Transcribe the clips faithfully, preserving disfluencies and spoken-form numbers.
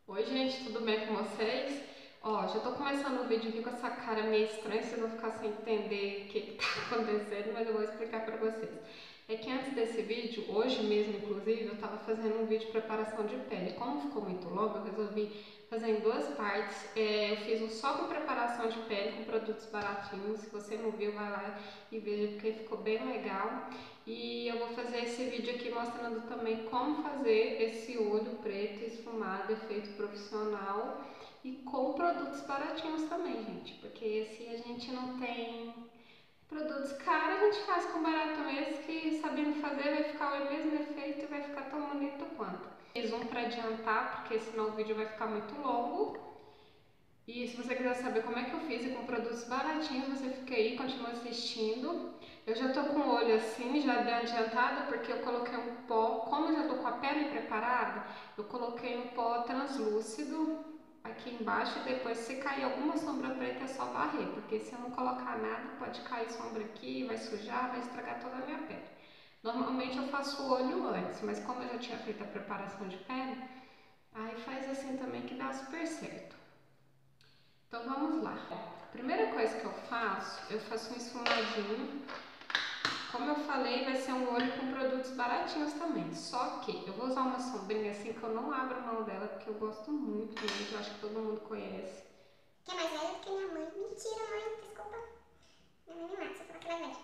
Oi gente, tudo bem com vocês? Ó, já tô começando o vídeo aqui com essa cara meio estranha, vocês vão ficar sem entender o que que tá acontecendo, mas eu vou explicar pra vocês. É que antes desse vídeo, hoje mesmo inclusive, eu tava fazendo um vídeo de preparação de pele. Como ficou muito longo, eu resolvi fazer em duas partes. É, eu fiz um só com preparação de pele, com produtos baratinhos. Se você não viu, vai lá e veja, porque ficou bem legal. E eu vou fazer esse vídeo aqui mostrando também como fazer esse olho preto esfumado, efeito profissional, e com produtos baratinhos também, gente, porque se a gente não tem produtos caros, a gente faz com barato mesmo, que sabendo fazer vai ficar o mesmo efeito e vai ficar tão bonito quanto. Fiz um para adiantar, porque senão o vídeo vai ficar muito longo. E se você quiser saber como é que eu fiz e com produtos baratinhos, você fica aí, continua assistindo. Eu já tô com o olho assim, já dei adiantada, porque eu coloquei um pó, como eu já tô com a pele preparada, eu coloquei um pó translúcido aqui embaixo e depois se cair alguma sombra preta é só varrer, porque se eu não colocar nada, pode cair sombra aqui, vai sujar, vai estragar toda a minha pele. Normalmente eu faço o olho antes, mas como eu já tinha feito a preparação de pele, aí faz assim também que dá super certo. Então vamos lá. A primeira coisa que eu faço, eu faço um esfumadinho. Como eu falei, vai ser um olho com produtos baratinhos também. Só que eu vou usar uma sombrinha assim que eu não abro mão dela, porque eu gosto muito muito, eu acho que todo mundo conhece. Que é mais velha do que minha mãe. Mentira, mãe, desculpa. Minha mãe me mata se eu falar que ela é velha.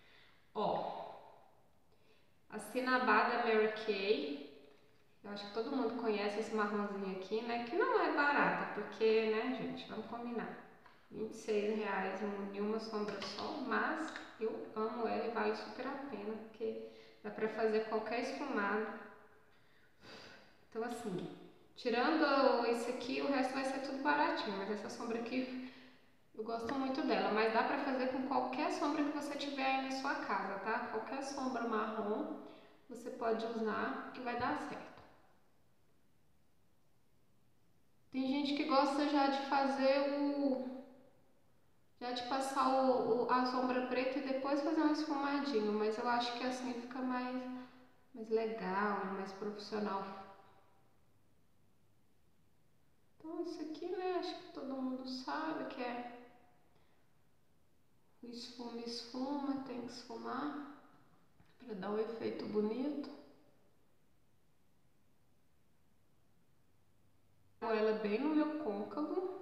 Ó, a Cinnabon Mary Kay. Eu acho que todo mundo conhece esse marronzinho aqui, né? Que não é barata, porque, né, gente, vamos combinar. vinte e seis reais em uma sombra só, mas eu amo ela e vale super a pena, porque dá pra fazer qualquer esfumado. Então assim, tirando esse aqui, o resto vai ser tudo baratinho, mas essa sombra aqui eu gosto muito dela, mas dá pra fazer com qualquer sombra que você tiver aí na sua casa, tá? Qualquer sombra marrom você pode usar que vai dar certo. Tem gente que gosta já de fazer o... já de passar o, o, a sombra preta e depois fazer um esfumadinho, mas eu acho que assim fica mais, mais legal, mais profissional. Então isso aqui, né, acho que todo mundo sabe que é o esfuma, esfuma, tem que esfumar para dar um efeito bonito. Ela bem no meu côncavo.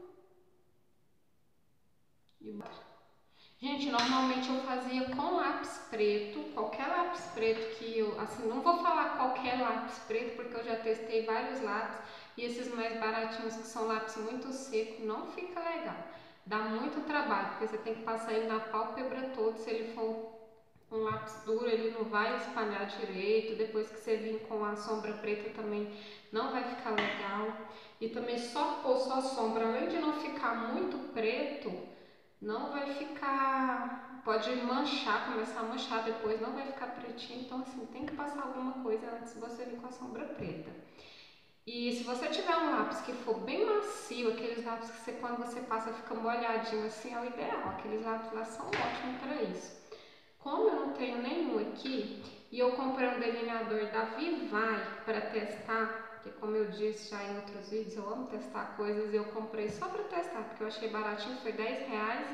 E... gente, normalmente eu fazia com lápis preto, qualquer lápis preto que eu, assim, não vou falar qualquer lápis preto, porque eu já testei vários lápis, e esses mais baratinhos que são lápis muito seco, não fica legal. Dá muito trabalho, porque você tem que passar ele na pálpebra toda, se ele for um lápis duro, ele não vai espalhar direito, depois que você vir com a sombra preta também não vai ficar legal. E também só pôr só sombra, além de não ficar muito preto, não vai ficar, pode manchar, começar a manchar depois, não vai ficar pretinho, então assim, tem que passar alguma coisa antes de você vir com a sombra preta. E se você tiver um lápis que for bem macio, aqueles lápis que você, quando você passa fica molhadinho assim, é o ideal, aqueles lápis lá são ótimos para isso. Como eu não tenho nenhum aqui, e eu comprei um delineador da Vivai para testar, porque como eu disse já em outros vídeos, eu amo testar coisas, e eu comprei só para testar, porque eu achei baratinho, foi dez reais.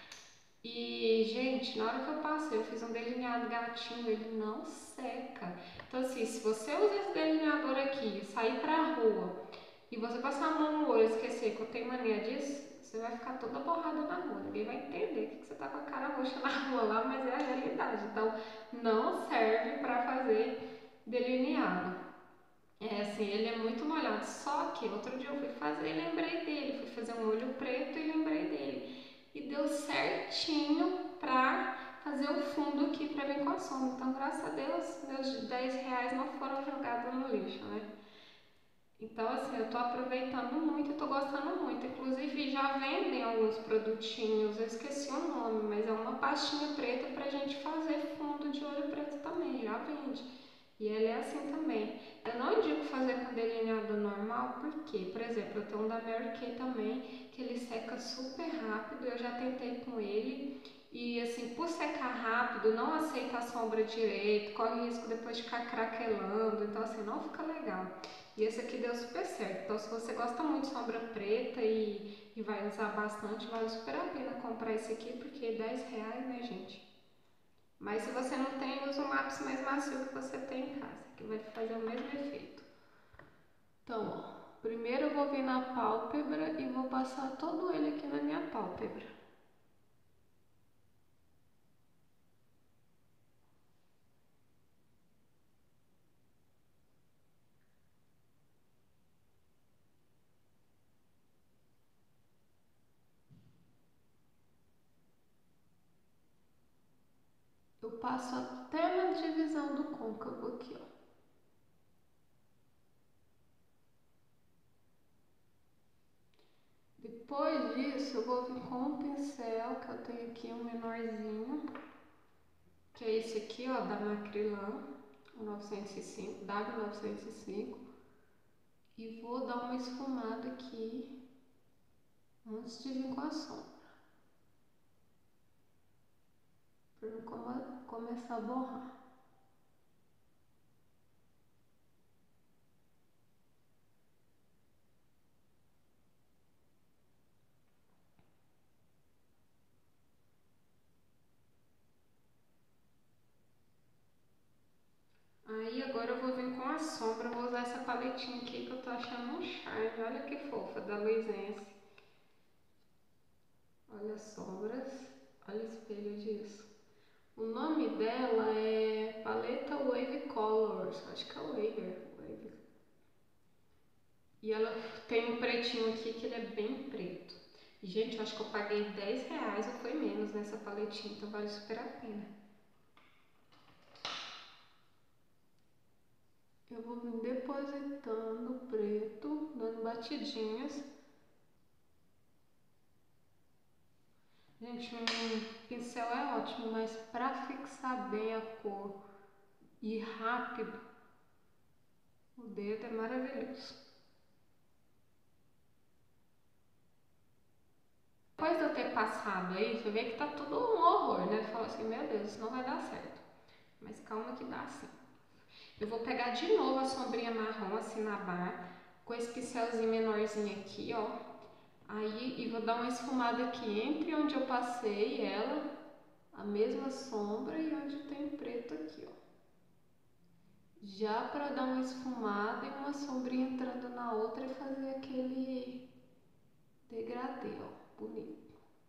E, gente, na hora que eu passei, eu fiz um delineado gatinho, ele não seca. Então, assim, se você usa esse delineador aqui, sair pra rua, e você passar a mão no olho e esquecer que eu tenho mania disso, você vai ficar toda borrada na rua. Ninguém vai entender que você tá com a cara roxa na rua lá, mas é a realidade. Então, não serve pra fazer delineado. É assim, ele é muito molhado. Só que outro dia eu fui fazer e lembrei dele. Fui fazer um olho preto e lembrei dele. E deu certinho pra fazer o fundo aqui pra vir com a sombra. Então, graças a Deus, meus dez reais não foram jogados no lixo, né? Então, assim, eu tô aproveitando muito e tô gostando muito. Inclusive, já vendem alguns produtinhos, eu esqueci o nome, mas é uma pastinha preta pra gente fazer fundo de olho preto também, já vende. E ele é assim também. Eu não indico fazer com delineador normal, porque, por exemplo, eu tenho um da Mary Kay também, que ele seca super rápido, eu já tentei com ele e assim, por secar rápido, não aceita a sombra direito, corre risco depois de ficar craquelando, então assim, não fica legal. E esse aqui deu super certo, então se você gosta muito de sombra preta e, e vai usar bastante, vale super a pena comprar esse aqui, porque dez reais, né, gente? Mas se você não tem, usa um lápis mais macio que você tem em casa, que vai fazer o mesmo efeito. Então, ó, primeiro eu vou vir na pálpebra e vou passar todo ele aqui na minha pálpebra. Eu passo até na divisão do côncavo aqui, ó. Depois disso, eu vou vir com um pincel, que eu tenho aqui um menorzinho, que é esse aqui, ó, da Macrylan, o novecentos e cinco, W novecentos e cinco. E vou dar uma esfumada aqui, antes de vir com a sombra. Para não começar a borrar. Aí agora eu vou vir com a sombra, eu vou usar essa paletinha aqui que eu tô achando um charme. Olha que fofa, da Luisense. Olha as sombras, olha o espelho disso. O nome dela é Paleta Wave Colors, acho que é Waver. Wave. E ela tem um pretinho aqui que ele é bem preto. E, gente, eu acho que eu paguei dez reais ou foi menos nessa paletinha, então vale super a pena. Eu vou vir depositando o preto, dando batidinhas. Gente, um pincel é ótimo, mas para fixar bem a cor e rápido, o dedo é maravilhoso. Depois de eu ter passado aí, você vê que tá tudo um horror, né? Fala assim, meu Deus, isso não vai dar certo. Mas calma que dá sim. Eu vou pegar de novo a sombrinha marrom, assim, na barra, com esse pincelzinho menorzinho aqui, ó. Aí, e vou dar uma esfumada aqui entre onde eu passei ela, a mesma sombra, e onde tem preto aqui, ó. Já para dar uma esfumada e uma sombrinha entrando na outra e fazer aquele degradê, ó, bonito.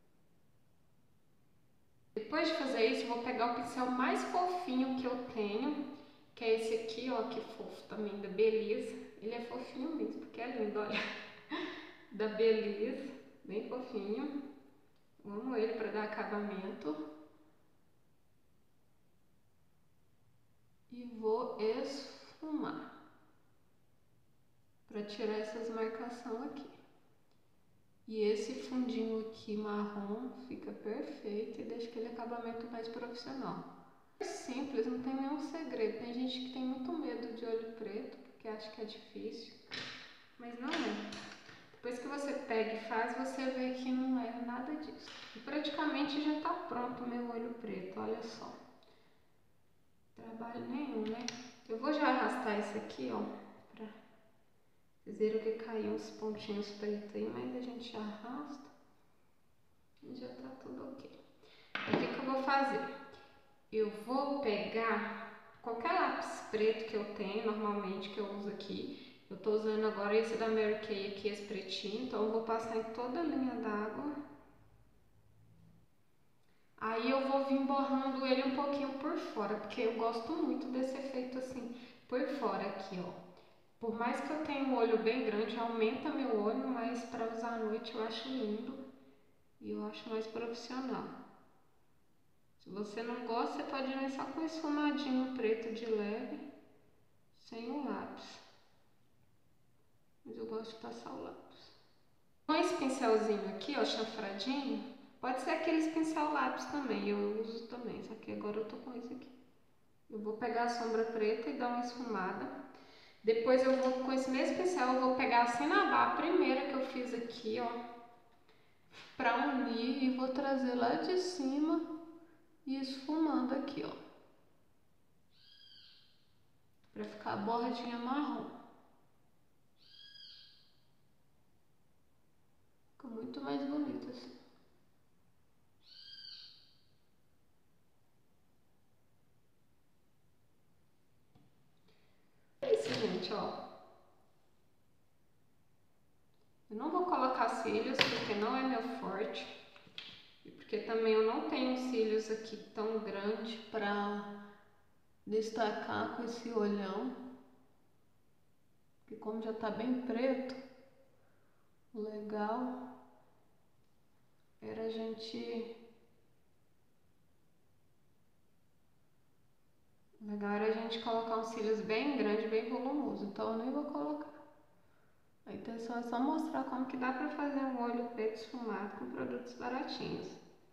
Depois de fazer isso, eu vou pegar o pincel mais fofinho que eu tenho, que é esse aqui, ó, que fofo também, da Beleza. Ele é fofinho mesmo, porque é lindo, olha. Da Beleza, bem fofinho. Amo ele para dar acabamento. E vou esfumar, para tirar essas marcações aqui. E esse fundinho aqui marrom fica perfeito e deixa aquele acabamento mais profissional. É simples, não tem nenhum segredo. Tem gente que tem muito medo de olho preto, porque acha que é difícil, mas não é. Depois que você pega e faz, você vê que não é nada disso. E praticamente já está pronto o meu olho preto, olha só. Trabalho nenhum, né? Eu vou já arrastar isso aqui, ó, pra vocês viram que caiu uns pontinhos pretos aí, mas a gente já arrasta e já tá tudo ok. Então, o que que eu vou fazer? Eu vou pegar qualquer lápis preto que eu tenho, normalmente, que eu uso aqui. Eu tô usando agora esse da Mary Kay aqui, esse pretinho, então eu vou passar em toda a linha d'água. Aí eu vou vir borrando ele um pouquinho por fora, porque eu gosto muito desse efeito assim, por fora aqui, ó. Por mais que eu tenha um olho bem grande, aumenta meu olho, mas para usar à noite eu acho lindo e eu acho mais profissional. Se você não gosta, você pode ir só com esse esfumadinho preto de leve, sem o lápis. Mas eu gosto de passar o lápis. Com esse pincelzinho aqui, ó, chanfradinho, pode ser aqueles pincel lápis também, eu uso também, só que agora eu tô com esse aqui. Eu vou pegar a sombra preta e dar uma esfumada. Depois eu vou, com esse mesmo pincel, eu vou pegar a cinnabar, a primeira que eu fiz aqui, ó, pra unir, e vou trazer lá de cima e esfumando aqui, ó, pra ficar a bordinha marrom. Fica muito mais bonito assim. É isso, gente, ó. Eu não vou colocar cílios porque não é meu forte. E porque também eu não tenho cílios aqui tão grande pra destacar com esse olhão. Porque como já tá bem preto, o legal era a gente... O legal era a gente colocar uns cílios bem grande, bem volumoso. Então eu nem vou colocar. A intenção é só mostrar como que dá pra fazer um olho preto esfumado com produtos baratinhos.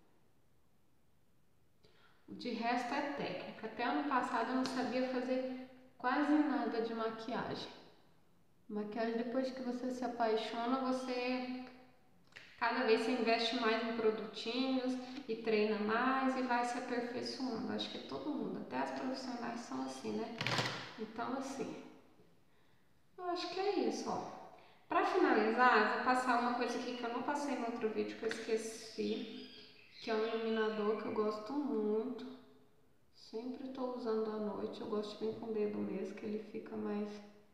De resto é técnica. Até ano passado eu não sabia fazer quase nada de maquiagem. Maquiagem, depois que você se apaixona, você cada vez se investe mais em produtinhos e treina mais e vai se aperfeiçoando. Acho que todo mundo, até as profissionais são assim, né? Então assim, eu acho que é isso, ó. Pra finalizar, eu vou passar uma coisa aqui que eu não passei no outro vídeo, que eu esqueci, que é um iluminador que eu gosto muito. Sempre estou usando à noite, eu gosto de vir com o dedo mesmo, que ele fica mais...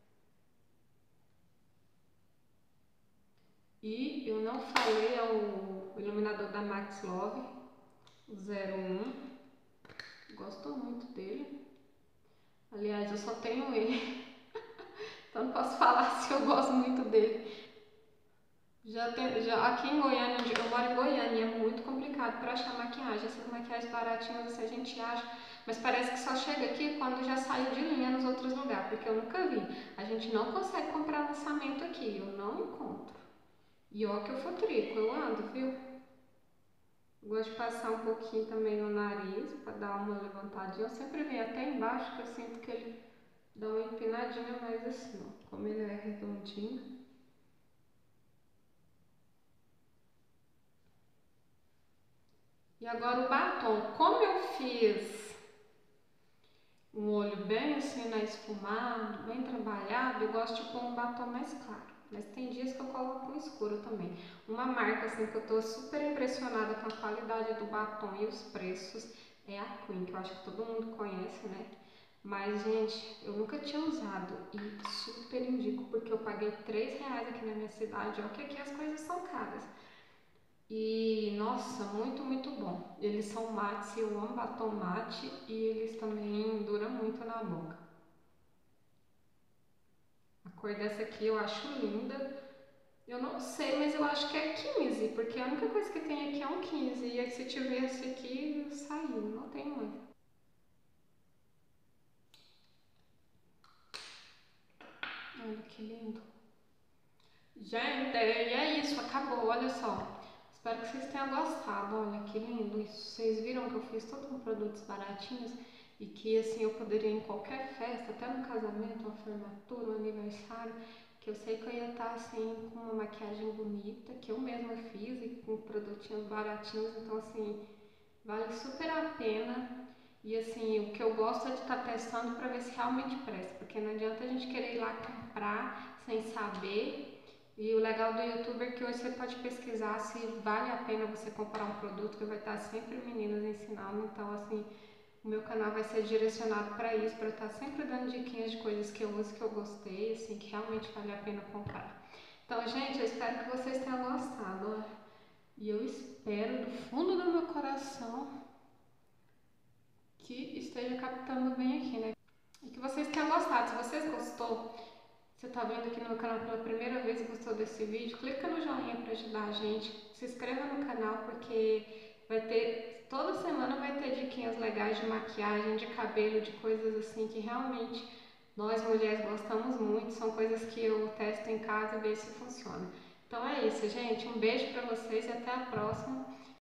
E eu não falei, é o iluminador da Max Love, o zero um. Gosto muito dele. Aliás, eu só tenho ele, então não posso falar se eu gosto muito dele. Já tem, já, aqui em Goiânia, onde eu moro em Goiânia, é muito complicado para achar maquiagem. Essas maquiagens baratinhas assim, a gente acha, mas parece que só chega aqui quando já saiu de linha nos outros lugares, porque eu nunca vi. A gente não consegue comprar lançamento aqui, eu não encontro. E ó que eu futrico, eu ando, viu? Eu gosto de passar um pouquinho também no nariz, para dar uma levantadinha. Eu sempre venho até embaixo, que eu sinto que ele dá uma empinadinha mais assim, ó. Como ele é redondinho. E agora o batom. Como eu fiz um olho bem assim, né, esfumado, bem trabalhado, eu gosto de pôr um batom mais claro. Mas tem dias que eu coloco um escuro também. Uma marca assim que eu tô super impressionada com a qualidade do batom e os preços é a Queen, que eu acho que todo mundo conhece, né? Mas, gente, eu nunca tinha usado e super indico, porque eu paguei três reais aqui na minha cidade. Olha que aqui as coisas são caras. E, nossa, muito, muito bom. Eles são mates, eu amo batom mate e eles também duram muito na boca. A cor dessa aqui eu acho linda. Eu não sei, mas eu acho que é quinze, porque a única coisa que tem aqui é um quinze. E aí se tivesse aqui, saiu, não tem mais. Olha que lindo. Gente, e é isso, acabou, olha só. Espero que vocês tenham gostado, olha que lindo isso. Vocês viram que eu fiz tudo com produtos baratinhos e que assim eu poderia ir em qualquer festa, até no casamento, uma formatura, um aniversário, que eu sei que eu ia estar assim com uma maquiagem bonita, que eu mesma fiz e com produtinhos baratinhos, então assim, vale super a pena. E assim, o que eu gosto é de estar testando para ver se realmente presta, porque não adianta a gente querer ir lá comprar sem saber. E o legal do YouTube é que hoje você pode pesquisar se vale a pena você comprar um produto, que vai estar sempre meninas ensinando. Então assim, o meu canal vai ser direcionado para isso, para eu estar sempre dando diquinhas de coisas que eu uso, que eu gostei, assim, que realmente vale a pena comprar. Então, gente, eu espero que vocês tenham gostado. E eu espero do fundo do meu coração que esteja captando bem aqui, né? E que vocês tenham gostado. Se vocês gostou, você está vendo aqui no meu canal pela primeira vez e gostou desse vídeo, clica no joinha para ajudar a gente. Se inscreva no canal porque vai ter, toda semana vai ter diquinhas legais de maquiagem, de cabelo, de coisas assim que realmente nós mulheres gostamos muito. São coisas que eu testo em casa e vejo se funciona. Então é isso, gente. Um beijo para vocês e até a próxima.